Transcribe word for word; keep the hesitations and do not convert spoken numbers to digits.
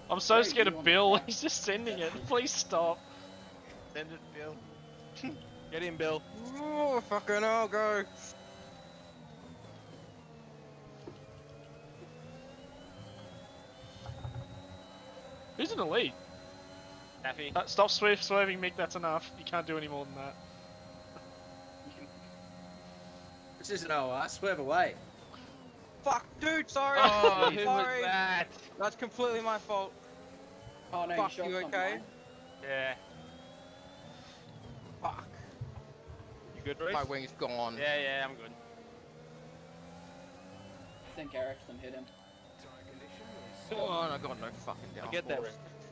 I'm so Very scared you of on Bill. the track. He's just sending it. Please stop. Send it, Bill. Get in, Bill. Oh, fucking hell, go. Who's in the lead? Taffy. Uh, stop swerve swerving, Mick. That's enough. You can't do any more than that. This isn't O R, swerve away. Fuck, dude, sorry. Oh, who sorry. was that? That's completely my fault. Oh no, Fuck, you shot you something, okay? mate. Yeah. Fuck. You good, Reece? My wing's gone. Yeah, yeah, I'm good. I think Ericsson hit him. Oh, and I got no fucking down. I get that. force.